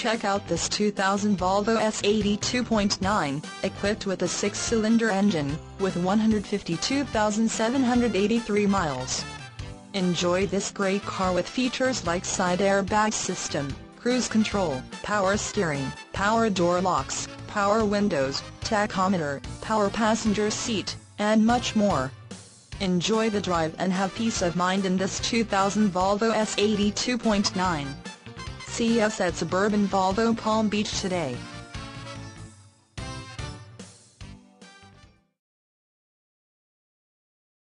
Check out this 2000 Volvo S80 2.9, equipped with a 6-cylinder engine, with 152,783 miles. Enjoy this great car with features like side airbag system, cruise control, power steering, power door locks, power windows, tachometer, power passenger seat, and much more. Enjoy the drive and have peace of mind in this 2000 Volvo S80 2.9. See us at Suburban Volvo Palm Beach today.